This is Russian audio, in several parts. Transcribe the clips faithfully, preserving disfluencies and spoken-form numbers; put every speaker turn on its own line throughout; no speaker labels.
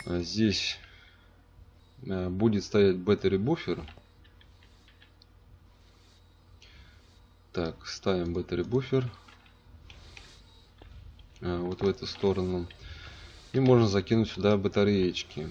Здесь будет стоять battery буфер. Так, ставим battery буфер вот в эту сторону. И можно закинуть сюда батареечки.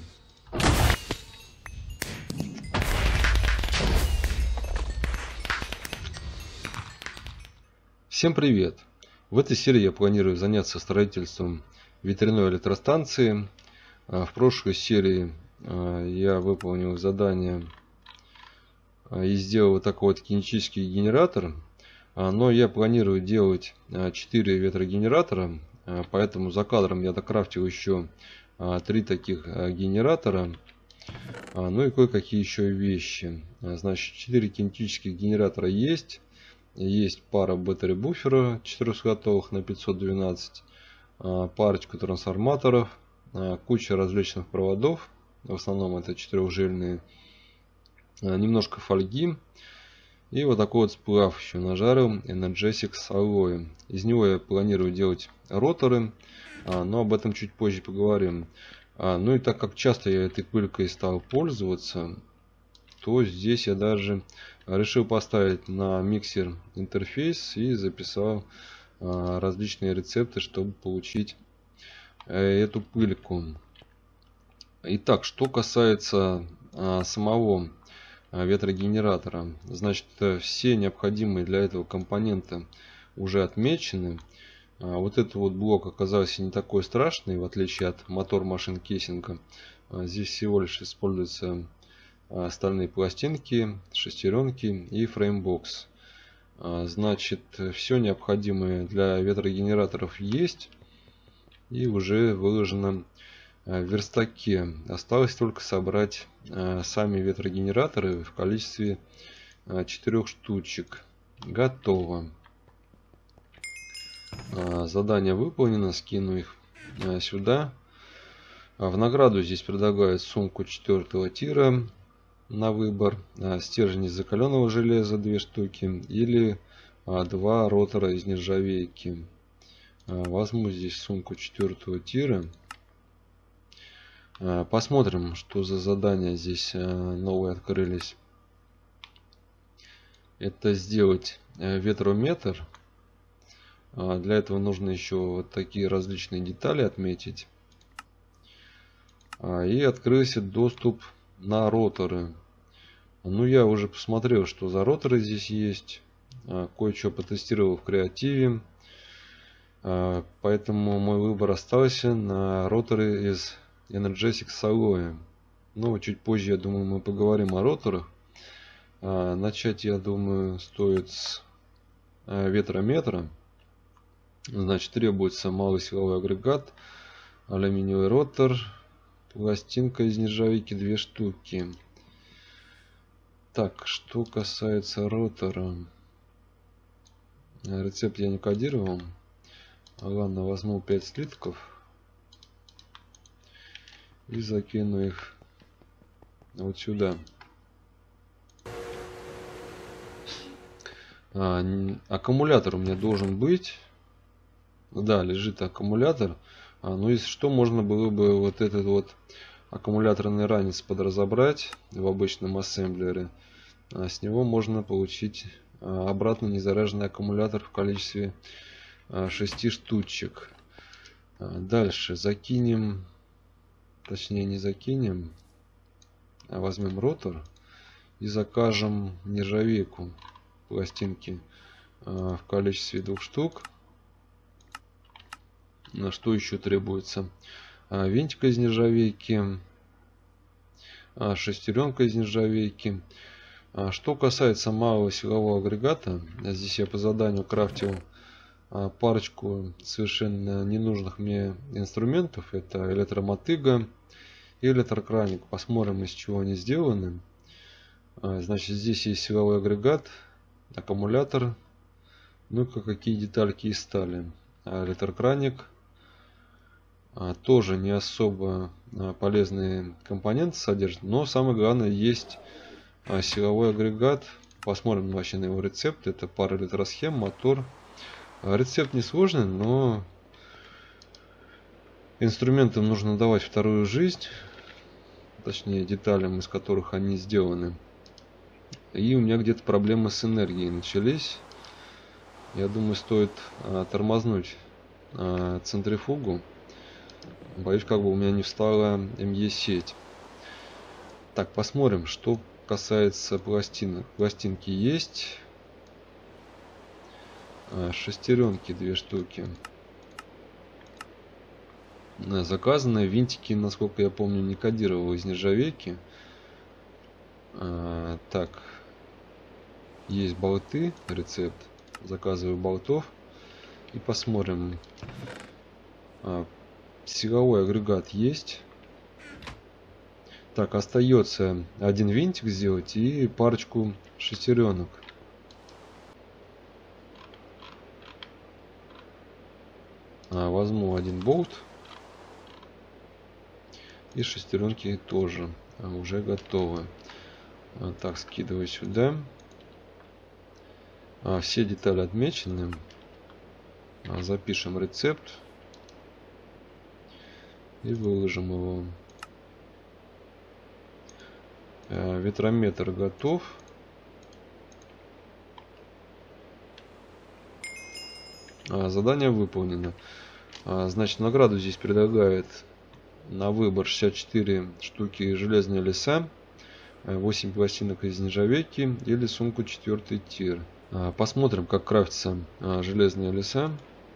Всем привет! В этой серии я планирую заняться строительством ветряной электростанции. В прошлой серии я выполнил задание и сделал вот такой вот кинетический генератор. Но я планирую делать четыре ветрогенератора, поэтому за кадром я докрафтил еще три таких генератора. Ну и кое-какие еще вещи. Значит, четыре кинетических генератора есть. Есть пара battery буфера четырехсотых на пятьсот двенадцать, парочку трансформаторов, куча различных проводов, в основном это четырехжильные, немножко фольги и вот такой вот сплав еще нажарил Energesic с алоэ. Из него я планирую делать роторы, но об этом чуть позже поговорим. Ну и так как часто я этой пылькой стал пользоваться, то здесь я даже решил поставить на миксер интерфейс и записал различные рецепты, чтобы получить эту пыльку. Итак, что касается самого ветрогенератора, значит, все необходимые для этого компоненты уже отмечены. Вот этот вот блок оказался не такой страшный, в отличие от мотор машин кейсинга. Здесь всего лишь используются стальные пластинки, шестеренки и фреймбокс. Значит, все необходимое для ветрогенераторов есть и уже выложено в верстаке. Осталось только собрать сами ветрогенераторы в количестве четырех штучек. Готово. Задание выполнено. Скину их сюда. В награду здесь предлагают сумку четвертого тира на выбор, стержень из закаленного железа две штуки или два ротора из нержавейки. Возьму здесь сумку четвертого тира. Посмотрим, что за задания здесь новые открылись. Это сделать ветрометр. Для этого нужно еще вот такие различные детали отметить. И открылся доступ на роторы. Ну, я уже посмотрел, что за роторы здесь есть. Кое-что потестировал в креативе. Поэтому мой выбор остался на роторы из Energesic с алоэ. Ну, чуть позже, я думаю, мы поговорим о роторах. Начать, я думаю, стоит с ветрометра. Значит, требуется малый силовой агрегат, алюминиевый ротор, пластинка из нержавейки две штуки. Так, что касается ротора. Рецепт я не кодировал. Ладно, возьму пять слитков и закину их вот сюда. А, аккумулятор у меня должен быть. Да, лежит аккумулятор. А, ну, если что, можно было бы вот этот вот аккумуляторный ранец подразобрать в обычном ассемблере. А с него можно получить а, обратно незаряженный аккумулятор в количестве а, шести штучек. А, дальше закинем, точнее не закинем, а возьмем ротор и закажем нержавейку, пластинки а, в количестве двух штук. На что еще требуется? А, винтик из нержавейки, а, шестеренка из нержавейки. А, что касается малого силового агрегата, здесь я по заданию крафтил а, парочку совершенно ненужных мне инструментов. Это электромотыга и электрокраник. Посмотрим, из чего они сделаны. А, значит, здесь есть силовой агрегат, аккумулятор, ну и какие детальки из стали. А электрокраник тоже не особо полезные компоненты содержит, но самое главное, есть силовой агрегат. Посмотрим вообще на его рецепт. Это пара электросхем, мотор. Рецепт несложный, но Инструментам нужно давать вторую жизнь, точнее деталям, из которых они сделаны. И у меня где-то проблемы с энергией начались. Я думаю, стоит а, тормознуть а, центрифугу. Боюсь, как бы у меня не встала эм е-сеть. Так, посмотрим, что касается пластинок. Пластинки есть. А, шестеренки две штуки. Заказанные винтики, насколько я помню, не кодировал из нержавейки. А, так, есть болты, рецепт. Заказываю болтов и посмотрим. А, силовой агрегат есть. Так, остается один винтик сделать и парочку шестеренок. А, возьму один болт. И шестеренки тоже а, уже готовы. А, так, скидываю сюда. А, все детали отмечены. А, запишем рецепт. И выложим его. А, ветрометр готов. А, задание выполнено. А, значит, награду здесь предлагает на выбор шестьдесят четыре штуки железные леса, восемь пластинок из нержавейки или сумку четвертый тир. Посмотрим, как крафтятся железные леса.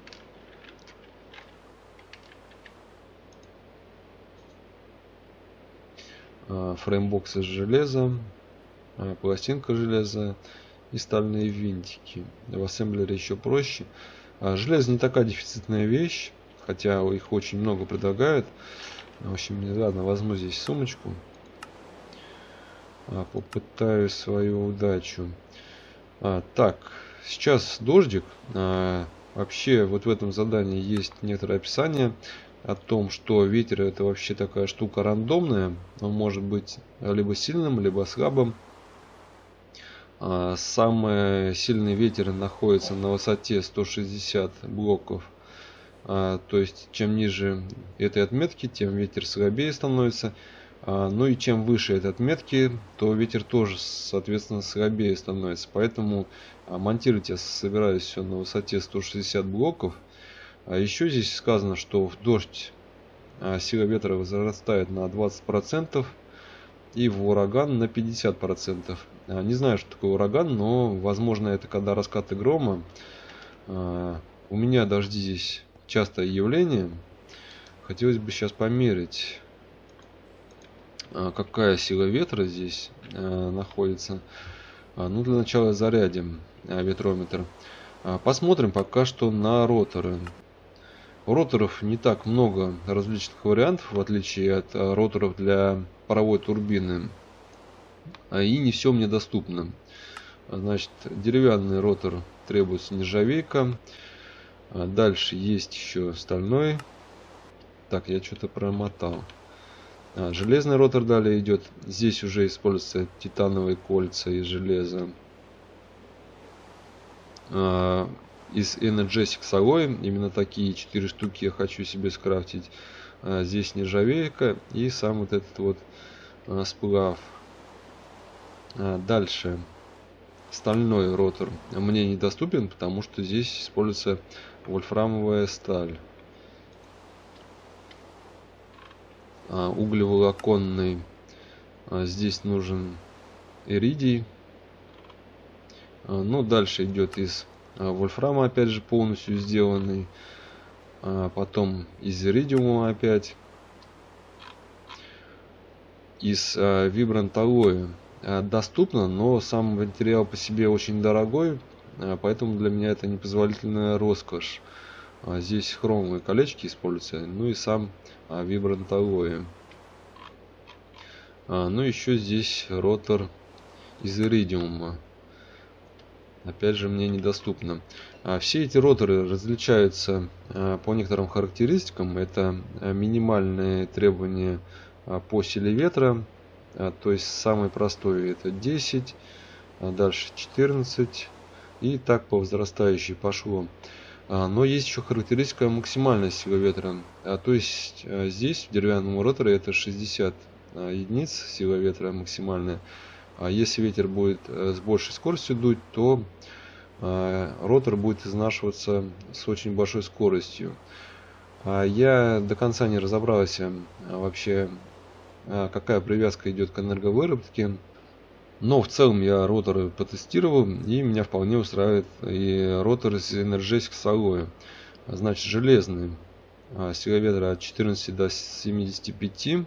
Фреймбокс из железа, пластинка железа и стальные винтики. В ассемблере еще проще. Железо не такая дефицитная вещь, хотя их очень много предлагают. В общем, ладно, возьму здесь сумочку. А, попытаюсь свою удачу. А, так, сейчас дождик. А, вообще, вот в этом задании есть некоторое описание о том, что ветер это вообще такая штука рандомная. Он может быть либо сильным, либо слабым. А, самый сильный ветер находится на высоте сто шестьдесят блоков. А, то есть, чем ниже этой отметки, тем ветер слабее становится. А, ну и чем выше этой отметки, то ветер тоже, соответственно, слабее становится. Поэтому а, монтируйте, я собираюсь все на высоте сто шестьдесят блоков. А еще здесь сказано, что в дождь а, сила ветра возрастает на двадцать процентов и в ураган на пятьдесят процентов. А, не знаю, что такое ураган, но возможно это когда раскаты грома. А, у меня дожди здесь частое явление. Хотелось бы сейчас померить, какая сила ветра здесь находится. Ну, для начала зарядим ветрометр. Посмотрим пока что на роторы. У роторов не так много различных вариантов, в отличие от роторов для паровой турбины. И не все мне доступно. Значит, деревянный ротор требуется нержавейка. Дальше есть еще стальной. Так, я что-то промотал. А, железный ротор далее идет. Здесь уже используются титановые кольца из железа. А, из Energesic Alloy. Именно такие четыре штуки я хочу себе скрафтить. А, здесь нержавейка и сам вот этот вот а, сплав. А, дальше. Стальной ротор мне недоступен, потому что здесь используется вольфрамовая сталь. Углеволоконный. Здесь нужен иридий. Ну, дальше идет из вольфрама, опять же, полностью сделанный. Потом из иридиума опять. Из вибранталоя доступно, но сам материал по себе очень дорогой. Поэтому для меня это непозволительная роскошь. Здесь хромовые колечки используются, ну и сам вибранталоя. Ну еще здесь ротор из иридиума. Опять же мне недоступно. Все эти роторы различаются по некоторым характеристикам. Это минимальные требования по силе ветра. То есть самый простой это десять, дальше четырнадцать и так по возрастающей пошло. Но есть еще характеристика максимальная сила ветра. То есть здесь в деревянном роторе это шестьдесят единиц сила ветра максимальная. А если ветер будет с большей скоростью дуть, то ротор будет изнашиваться с очень большой скоростью. Я до конца не разобрался вообще, какая привязка идет к энерговыработке. Но в целом я роторы потестировал, и меня вполне устраивает и ротор из Energisix Alloy. Значит, железный. Сила ветра от четырнадцати до семидесяти пяти.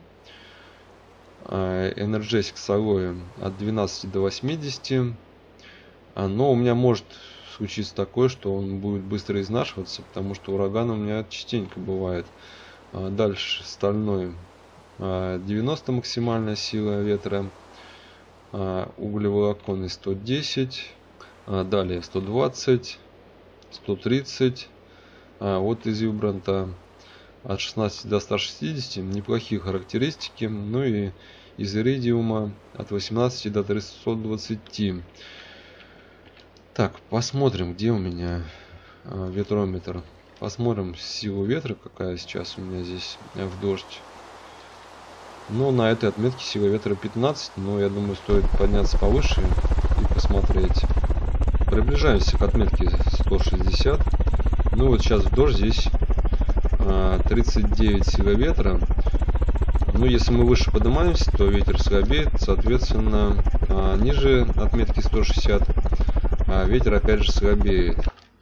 Energisix Alloy от двенадцати до восьмидесяти. Но у меня может случиться такое, что он будет быстро изнашиваться, потому что ураган у меня частенько бывает. Дальше стальной девяносто максимальная сила ветра, углеволоконный сто десять, далее сто двадцать, сто тридцать. Вот из Вибранта от шестнадцати до ста шестидесяти неплохие характеристики. Ну и из Иридиума от восемнадцати до трёхсот двадцати. Так, посмотрим, где у меня ветрометр. Посмотрим силу ветра, какая сейчас у меня здесь в дождь. Ну, на этой отметке сила ветра пятнадцать, но я думаю, стоит подняться повыше и посмотреть. Приближаемся к отметке сто шестьдесят. Ну, вот сейчас в дождь здесь тридцать девять сила ветра. Ну, если мы выше поднимаемся, то ветер слабеет, соответственно, ниже отметки сто шестьдесят ветер опять же слабеет.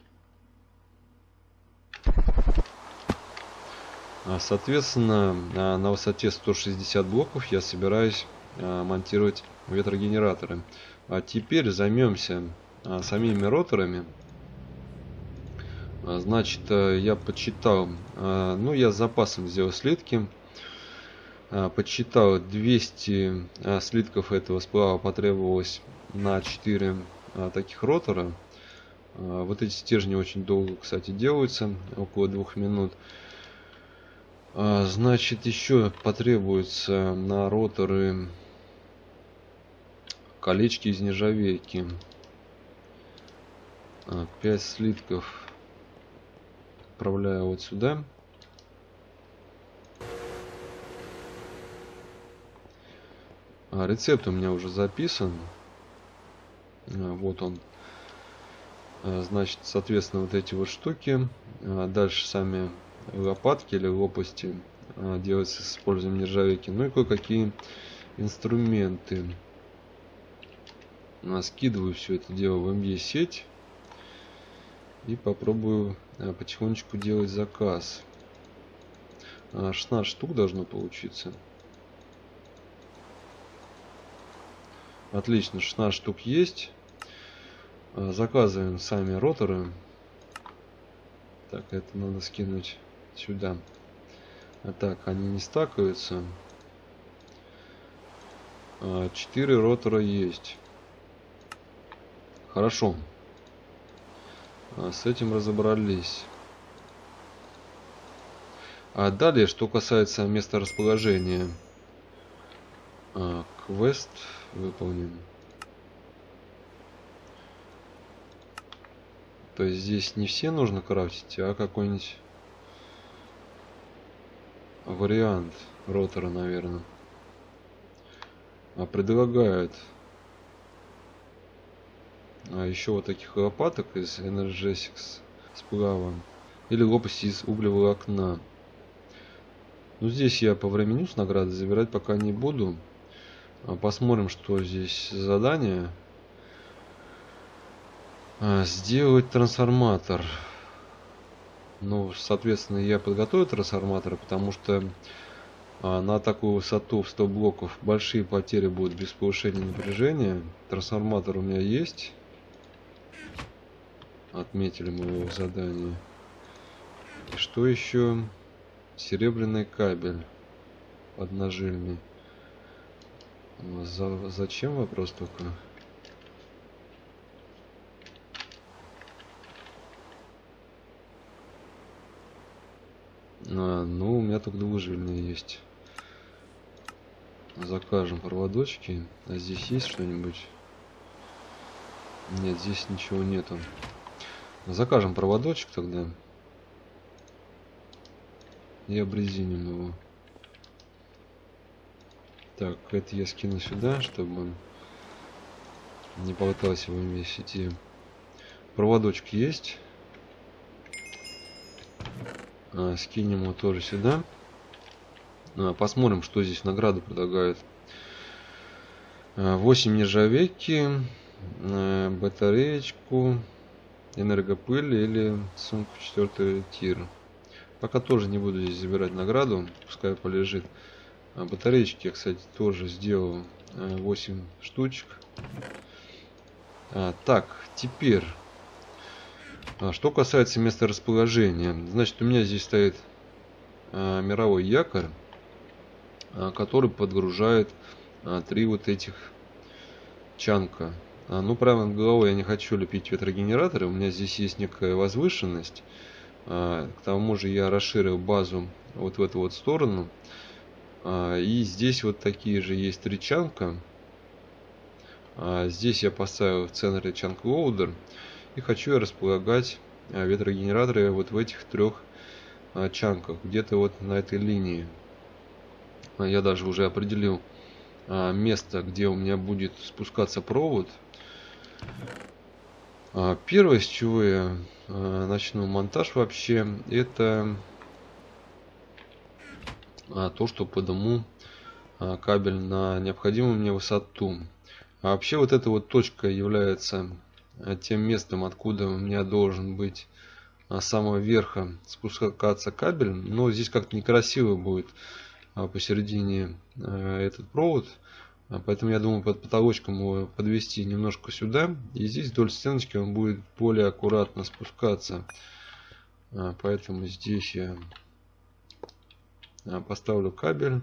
Соответственно, на высоте сто шестьдесят блоков я собираюсь монтировать ветрогенераторы. А теперь займемся самими роторами. Значит, я подсчитал, ну я с запасом сделал слитки. Подсчитал, двести слитков этого сплава потребовалось на четыре таких ротора. Вот эти стержни очень долго, кстати, делаются, около двух минут. Значит, еще потребуется на роторы колечки из нержавейки. пять слитков отправляю вот сюда. Рецепт у меня уже записан. Вот он. Значит, соответственно, вот эти вот штуки. Дальше сами лопатки или лопасти делаются с использованием нержавейки. Ну и кое-какие инструменты. Скидываю все это дело в эм и-сеть. И попробую потихонечку делать заказ. шестнадцать штук должно получиться. Отлично, шестнадцать штук есть. Заказываем сами роторы. Так, это надо скинуть сюда. А так, они не стакаются. четыре ротора есть. Хорошо. С этим разобрались. А далее, что касается места расположения. Квест выполнен. То есть здесь не все нужно крафтить, а какой-нибудь вариант ротора, наверное. А предлагают а еще вот таких лопаток из Energisix сплава или лопасти из углеволокна. Ну, здесь я повременю с наградой, забирать пока не буду. Посмотрим, что здесь задание. Сделать трансформатор. Ну, соответственно, я подготовил трансформатор, потому что на такую высоту в сто блоков большие потери будут без повышения напряжения. Трансформатор у меня есть. Отметили мы его в задании. И что еще? Серебряный кабель поднажильный. За, зачем, вопрос только? А, ну, у меня только двужильные есть. Закажем проводочки. А здесь есть что-нибудь? Нет, здесь ничего нету. Закажем проводочек тогда. И обрезиним его. Так, это я скину сюда, чтобы он не пытался его вместе идти. Проводочек есть. А, скинем его тоже сюда. А, посмотрим, что здесь награду предлагают. А, восемь нержавейки, а, батареечку, энергопыль или сумку четвертый тир. Пока тоже не буду здесь забирать награду, пускай полежит. А, батареечки я, кстати, тоже сделал а, восемь штучек. А, так, теперь, а, что касается места расположения. Значит, у меня здесь стоит а, мировой якорь, а, который подгружает а, три вот этих чанка. А, ну, прямо над головой я не хочу лепить ветрогенераторы. У меня здесь есть некая возвышенность. А, к тому же я расширил базу вот в эту вот сторону. А, и здесь вот такие же есть три чанка. А, здесь я поставил в центре чанк лоудер. И хочу я располагать а, ветрогенераторы вот в этих трех а, чанках. Где-то вот на этой линии. А, я даже уже определил а, место, где у меня будет спускаться провод. А, первое, с чего я а, начну монтаж вообще, это а, то, что подниму а, кабель на необходимую мне высоту. А вообще вот эта вот точка является а, тем местом, откуда у меня должен быть а, с самого верха спускаться кабель. Но здесь как-то некрасиво будет а, посередине а, этот провод. А, поэтому я думаю, под потолочком его подвести немножко сюда. И здесь вдоль стеночки он будет более аккуратно спускаться. А, поэтому здесь я а, поставлю кабель.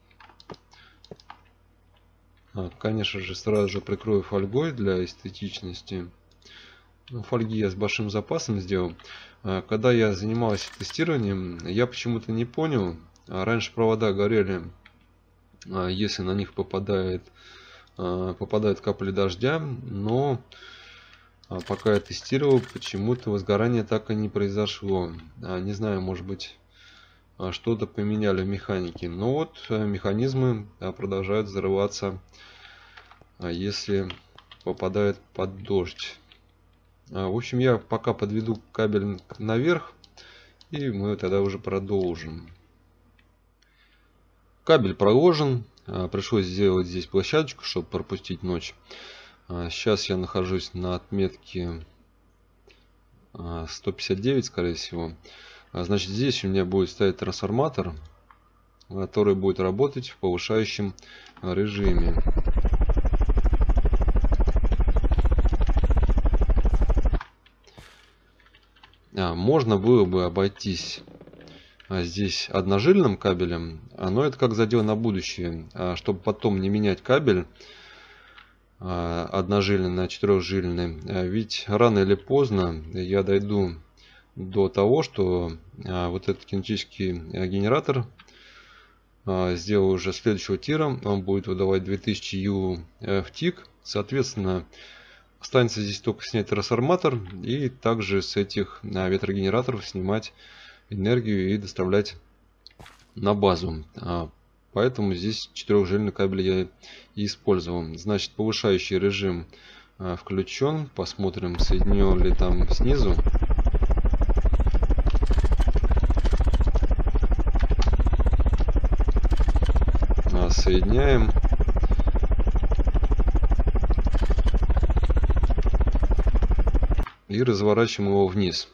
Конечно же, сразу же прикрою фольгой для эстетичности. Фольги я с большим запасом сделал. Когда я занимался тестированием, я почему-то не понял. Раньше провода горели, если на них попадает, попадают капли дождя. Но пока я тестировал, почему-то возгорание так и не произошло. Не знаю, может быть, что-то поменяли в механике. Но вот механизмы продолжают взрываться, если попадает под дождь. В общем, я пока подведу кабель наверх, и мы тогда уже продолжим. Кабель проложен. Пришлось сделать здесь площадочку, чтобы пропустить ночь. Сейчас я нахожусь на отметке сто пятьдесят девять, скорее всего. Значит, здесь у меня будет стоять трансформатор, который будет работать в повышающем режиме. Можно было бы обойтись здесь одножильным кабелем, но это как задел на будущее, чтобы потом не менять кабель одножильный на четырехжильный. Ведь рано или поздно я дойду до того, что вот этот кинетический генератор сделаю уже следующего тира, он будет выдавать две тысячи ю в тик. Соответственно, останется здесь только снять трансформатор и также с этих ветрогенераторов снимать энергию и доставлять на базу. Поэтому здесь четырехжильный кабель я и использовал. Значит, повышающий режим включен. Посмотрим, соединен ли там снизу. Соединяем. И разворачиваем его вниз.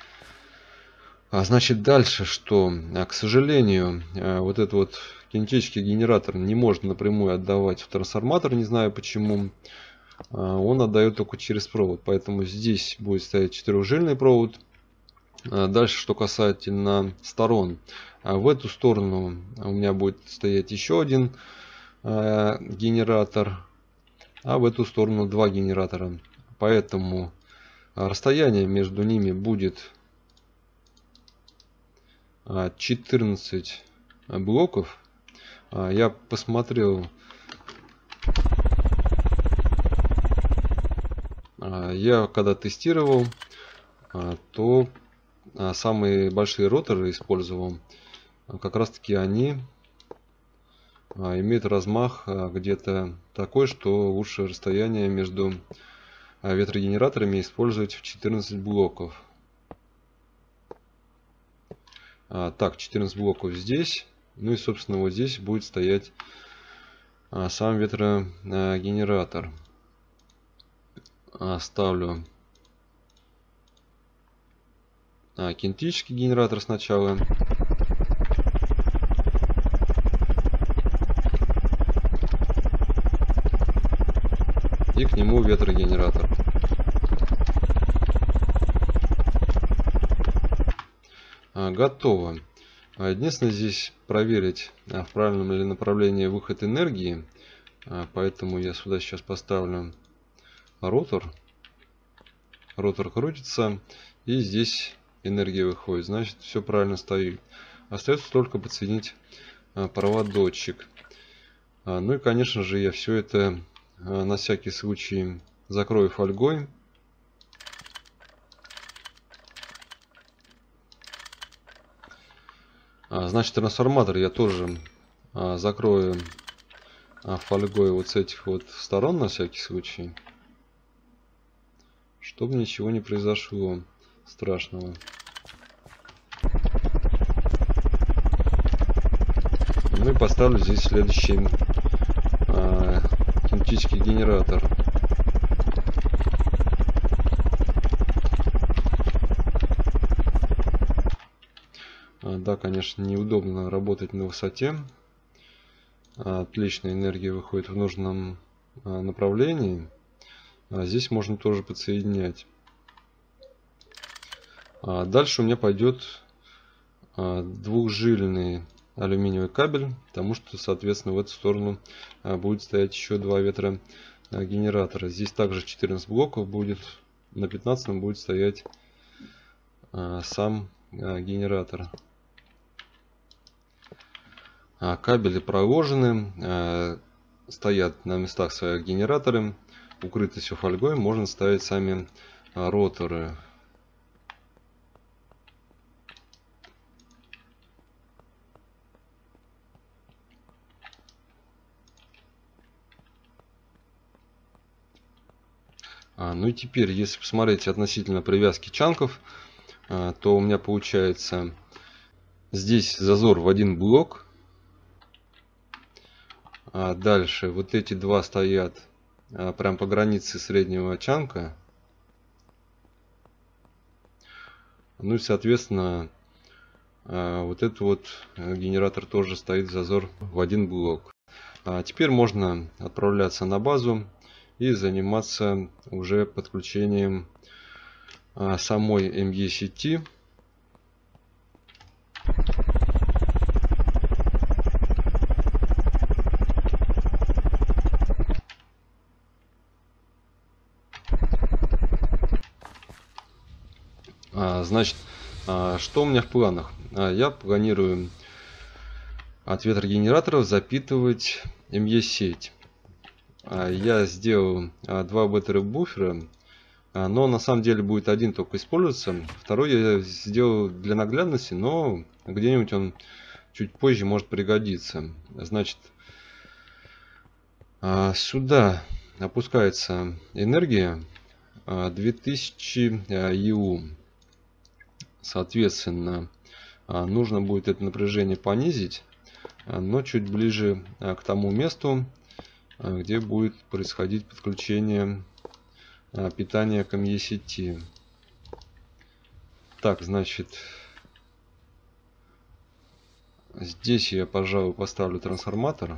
А значит, дальше что? А, к сожалению, вот этот вот кинетический генератор не может напрямую отдавать в трансформатор, не знаю почему. Он отдает только через провод, поэтому здесь будет стоять четырехжильный провод. Дальше, что касательно сторон. В эту сторону у меня будет стоять еще один генератор, а в эту сторону два генератора. Поэтому расстояние между ними будет четырнадцать блоков. Я посмотрел, я когда тестировал, то самые большие роторы использовал, как раз таки они имеют размах где-то такой, что лучше расстояние между ветрогенераторами использовать в четырнадцать блоков. Так, четырнадцать блоков здесь. Ну и, собственно, вот здесь будет стоять сам ветрогенератор. Ставлю кинетический генератор сначала. И к нему ветрогенератор. Готово. Единственное, здесь проверить, в правильном ли направлении выход энергии. Поэтому я сюда сейчас поставлю ротор. Ротор крутится. И здесь энергия выходит. Значит, все правильно стоит. Остается только подсоединить проводочек. Ну и, конечно же, я все это на всякий случай закрою фольгой. Значит, трансформатор я тоже закрою фольгой вот с этих вот сторон на всякий случай, чтобы ничего не произошло страшного. Ну и поставлю здесь следующий кинетический генератор. Да, конечно, неудобно работать на высоте. Отличная энергия выходит в нужном направлении. Здесь можно тоже подсоединять. Дальше у меня пойдет двухжильный алюминиевый кабель, потому что, соответственно, в эту сторону будет стоять еще два ветрогенератора. Здесь также четырнадцать блоков будет. На пятнадцатом будет стоять сам генератор. Кабели проложены, стоят на местах своих генераторы, укрыты все фольгой, можно ставить сами роторы. Ну и теперь, если посмотреть относительно привязки чанков, то у меня получается здесь зазор в один блок. А дальше вот эти два стоят а, прям по границе среднего чанка. Ну и соответственно а, вот этот вот генератор тоже стоит зазор в один блок. А теперь можно отправляться на базу и заниматься уже подключением а, самой эм и сети. Значит, что у меня в планах? Я планирую от ветрогенераторов запитывать эм и сеть. Я сделал два баттери-буфера, но на самом деле будет один только использоваться. Второй я сделал для наглядности, но где-нибудь он чуть позже может пригодиться. Значит, сюда опускается энергия две тысячи и у. Соответственно, нужно будет это напряжение понизить, но чуть ближе к тому месту, где будет происходить подключение питания к эм и сети. Так, значит, здесь я, пожалуй, поставлю трансформатор,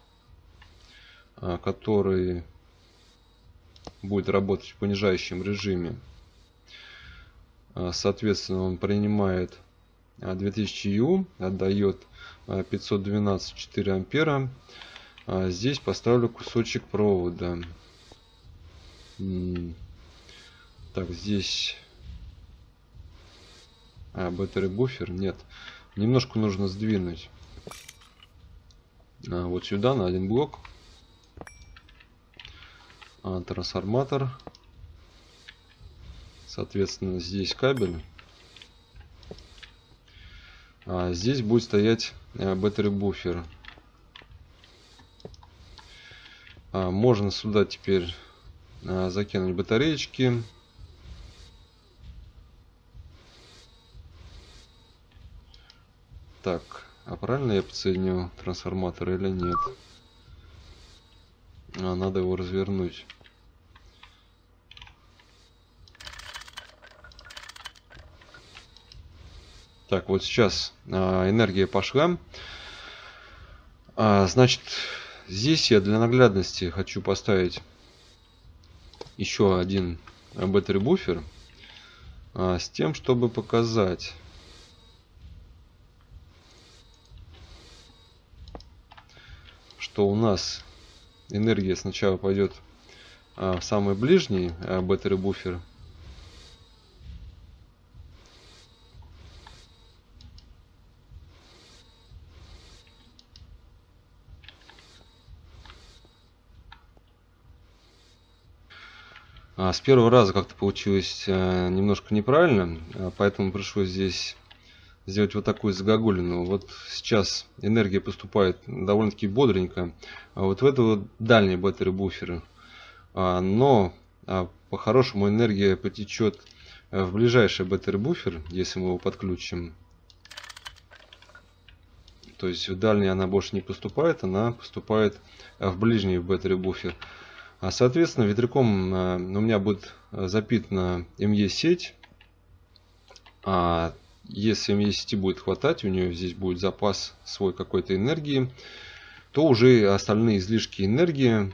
который будет работать в понижающем режиме. Соответственно, он принимает две тысячи и у, отдает пятьсот двенадцать и четыре ампера. Здесь поставлю кусочек провода. Так, здесь а, battery буфер. Нет, немножко нужно сдвинуть. А, вот сюда на один блок. А, трансформатор. Соответственно, здесь кабель. А здесь будет стоять battery буфер. А можно сюда теперь а, закинуть батареечки. Так, а правильно я подсоединил трансформатор или нет? А, надо его развернуть. Так, вот сейчас а, энергия пошла. А, значит, здесь я для наглядности хочу поставить еще один battery буфер а, с тем, чтобы показать, что у нас энергия сначала пойдет а, в самый ближний а, battery буфер. С первого раза как-то получилось немножко неправильно, поэтому пришлось здесь сделать вот такую загогулину. Вот сейчас энергия поступает довольно-таки бодренько. А вот в это вот дальний батареи буфер. Но по-хорошему энергия потечет в ближайший батареи буфер, если мы его подключим. То есть в дальний она больше не поступает, она поступает в ближний батареи буфер. А соответственно, ветряком у меня будет запитана эм и сеть. А если эм и сети будет хватать, у нее здесь будет запас свой какой-то энергии, то уже остальные излишки энергии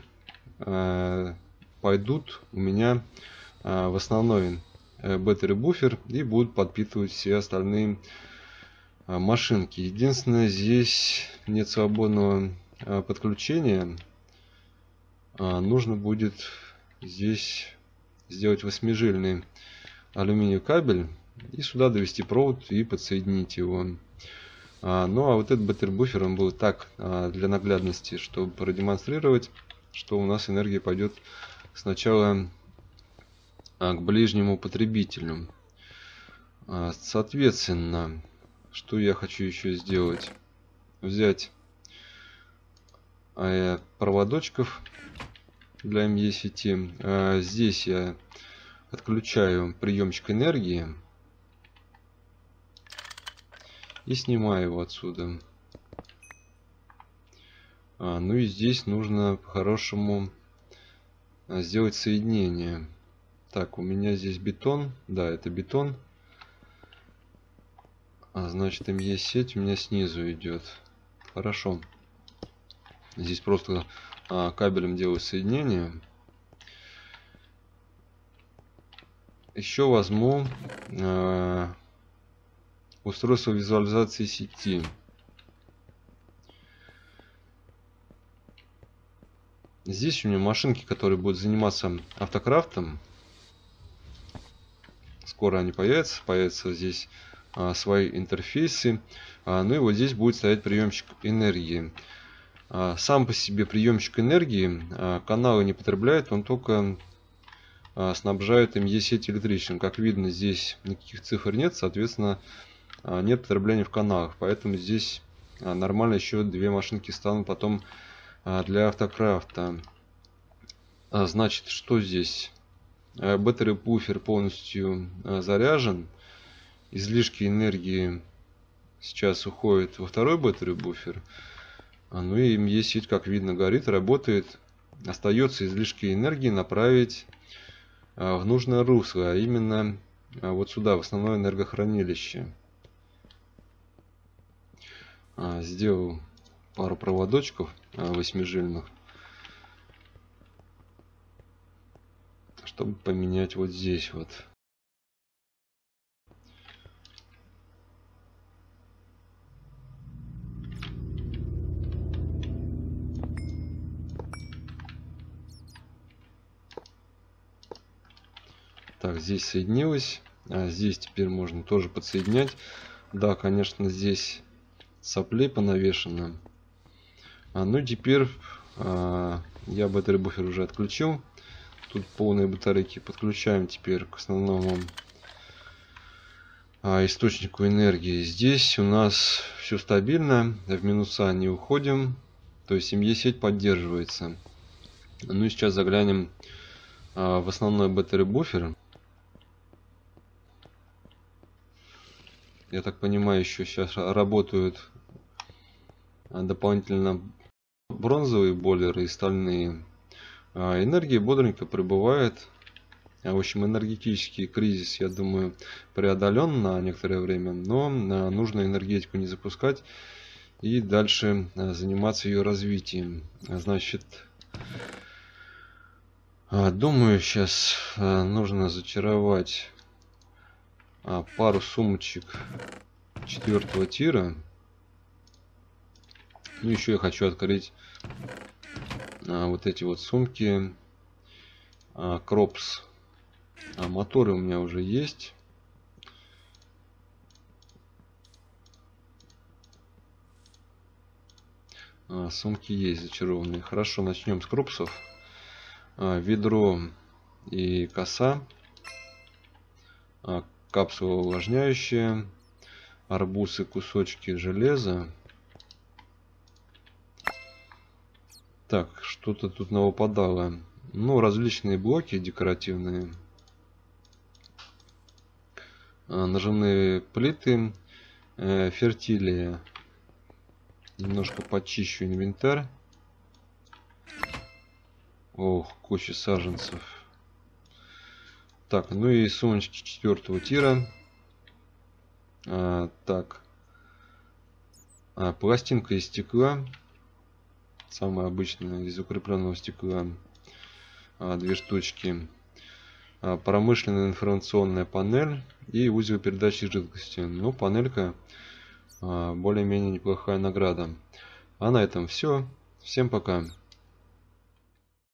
пойдут у меня в основной battery буфер и будут подпитывать все остальные машинки. Единственное, здесь нет свободного подключения. Нужно будет здесь сделать восьмижильный алюминиевый кабель и сюда довести провод и подсоединить его. А, ну а вот этот батареи буфер, он был так а, для наглядности, чтобы продемонстрировать, что у нас энергия пойдет сначала а, к ближнему потребителю. А, соответственно, что я хочу еще сделать? Взять а, проводочков для эм и сети. А, здесь я отключаю приемчик энергии и снимаю его отсюда. А, ну и здесь нужно по-хорошему сделать соединение. Так, у меня здесь бетон. Да, это бетон. А, значит, эм и сеть у меня снизу идет. Хорошо. Здесь просто а, кабелем делаю соединение. Еще возьму э, устройство визуализации сети. Здесь у меня машинки, которые будут заниматься автокрафтом. Скоро они появятся. Появятся здесь а, свои интерфейсы. А, ну и вот здесь будет стоять приемщик энергии. А, сам по себе приемщик энергии а, каналы не потребляет, он только снабжает эм и сеть электричеством. Как видно, здесь никаких цифр нет, соответственно, нет потребления в каналах. Поэтому здесь нормально еще две машинки станут потом для автокрафта. Значит, что здесь? Battery буфер полностью заряжен. Излишки энергии сейчас уходят во второй battery буфер. Ну и эм и сеть, как видно, горит, работает. Остается излишки энергии направить в нужное русло, а именно вот сюда, в основное энергохранилище. Сделал пару проводочков восьмижильных, чтобы поменять вот здесь вот. Так, здесь соединилось. А здесь теперь можно тоже подсоединять. Да, конечно, здесь соплей понавешено. А, ну, теперь а, я батареи буфер уже отключил. тут полные батарейки. Подключаем теперь к основному а, источнику энергии. Здесь у нас все стабильно, в минуса не уходим, то есть эм и-сеть поддерживается. Ну и сейчас заглянем а, в основной battery буфер. Я так понимаю, еще сейчас работают дополнительно бронзовые бойлеры и стальные. Энергия бодренько прибывает. В общем, энергетический кризис, я думаю, преодолен на некоторое время, но нужно энергетику не запускать и дальше заниматься ее развитием. Значит, думаю, сейчас нужно зачаровать пару сумочек четвертого тира. Ну, еще я хочу открыть а, вот эти вот сумки а, Кропс. А, моторы у меня уже есть. А, сумки есть зачарованные. Хорошо, начнем с Кропсов. А, ведро и коса. А, капсула увлажняющая. Арбуз и кусочки железа. Так, что-то тут навыпадало. Ну, различные блоки декоративные. А, нажимные плиты. Э, фертилия. Немножко почищу инвентарь. Ох, куча саженцев. Так, ну и сумочки четвертого тира. А, так. А, пластинка из стекла. Самая обычная, из укрепленного стекла. А, две штучки. А, промышленная информационная панель и узел передачи жидкости. Ну, панелька а, более-менее неплохая награда. А на этом все. Всем пока.